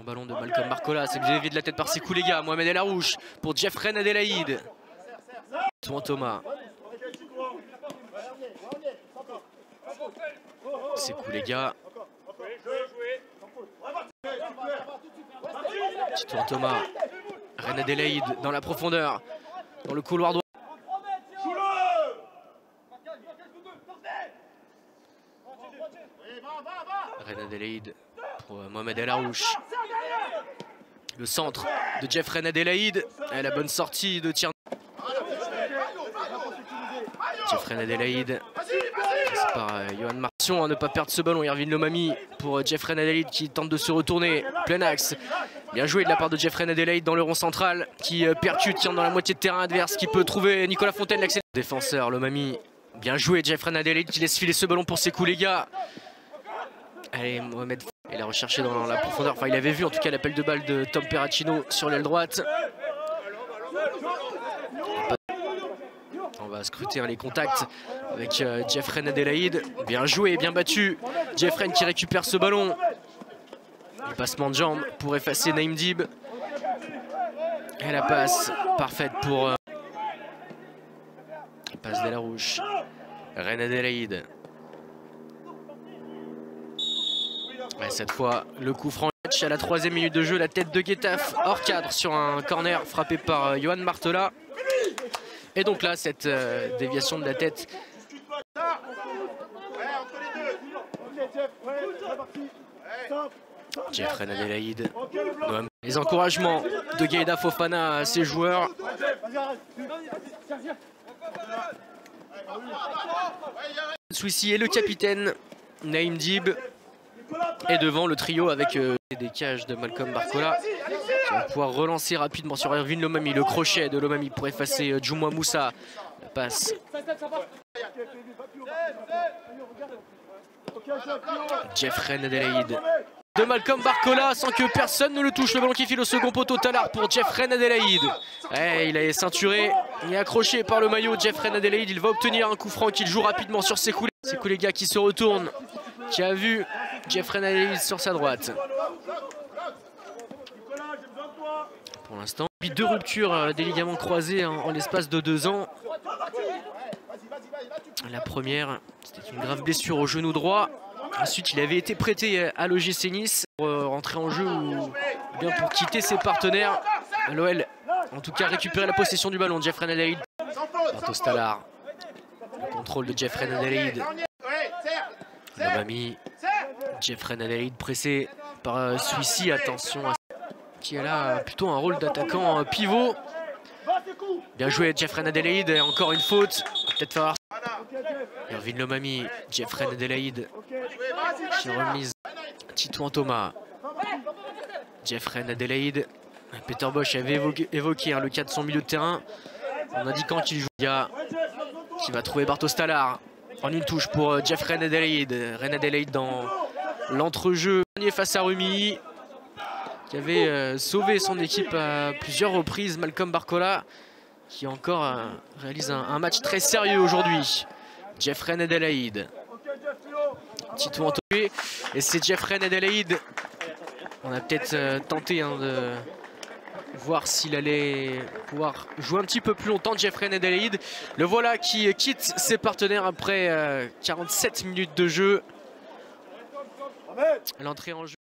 ballon de Malcolm Barcola, c'est bien dévié de la tête par Sekou les gars. Mohamed El Arouche pour Jeffrey Adelaide. Titouan Thomas. Sekou les gars. Titouan Thomas. Reine Adelaide dans la profondeur. Dans le couloir droit. Reine Adelaide pour Mohamed El Arouche. Le centre de Jeffrey Adelaide. Et la bonne sortie de Tierney. Jeffrey Adelaide. Par Johan Martion à ne pas perdre ce ballon. Irvine Lomami pour Jeffrey Adelaide qui tente de se retourner. Plein axe. Bien joué de la part de Jeffrey Adelaide dans le rond central qui percute, tient dans la moitié de terrain adverse, qui peut trouver Nicolas Fontaine, l'accès. Défenseur Lomami. Bien joué Jeffrey Adelaide qui laisse filer ce ballon pour Sekou les gars. Allez, Mohamed, il a recherché dans la profondeur. Enfin, il avait vu en tout cas l'appel de balle de Tom Perracino sur l'aile droite. On va scruter les contacts avec Jeffrey Adelaide. Bien joué, bien battu. Jeffrey qui récupère ce ballon. Le passement de jambe pour effacer Naïm Dib. Et la passe parfaite pour passe d'El Arouche. Reine Adelaide. Et cette fois, le coup franc à la 3e minute de jeu. La tête de Guetaf hors cadre sur un corner frappé par Johan Martela. Et donc là, cette déviation de la tête. Jeffrey Adelaide. Les encouragements de Gaïda Fofana à ses joueurs. Souci et le capitaine Naïm Dib. Et devant le trio avec des cages de Malcolm Barcola. Qui va pouvoir relancer rapidement sur Irvine Lomami. Le crochet de Lomami pour effacer Djoumoua Moussa. La passe. Jeffrey Adelaide. De Malcolm Barcola sans que personne ne le touche. Le ballon qui file au second poteau. Talard pour Jeffrey Adelaide. Il est ceinturé. Il est accroché par le maillot. Jeffrey Adelaide. Il va obtenir un coup franc qu'il joue rapidement sur Sekou. Sekou les gars qui se retourne. Qui a vu Jeffrey Adelaide sur sa droite. Pour l'instant, 2 ruptures des ligaments croisés en l'espace de 2 ans. La première, c'était une grave blessure au genou droit. Ensuite, il avait été prêté à l'OGC Nice pour rentrer en jeu ou bien pour quitter ses partenaires. L'OL, en tout cas, récupérer la possession du ballon. Jeffrey Adelaide. Bartos Talard. Le contrôle de Jeffrey Adelaide. Lomami. Jeffrey Adelaide pressé par Suissi. Attention à qui est là plutôt un rôle d'attaquant pivot. Bien joué Jeffrey Adelaide. Encore une faute. Peut-être faire. Irvine Lomami. Jeffrey Adelaide. Qui remise Titouan Thomas. Jeffrey Adelaide. Peter Bosch avait évoqué le cas de son milieu de terrain en indiquant qu'il joue. Qui va trouver Bartos Talard. En une touche pour Jeffrey Adelaide. Reine Adelaide dans l'entrejeu face à Rumi. Qui avait sauvé son équipe à plusieurs reprises. Malcolm Barcola. Qui encore réalise un match très sérieux aujourd'hui. Jeffrey Adelaide. Titouan Thomas. Et c'est Jeffrey Adelaide. On a peut-être tenté de voir s'il allait pouvoir jouer un petit peu plus longtemps. Jeffrey Adelaide. Le voilà qui quitte ses partenaires après 47 minutes de jeu. L'entrée en jeu.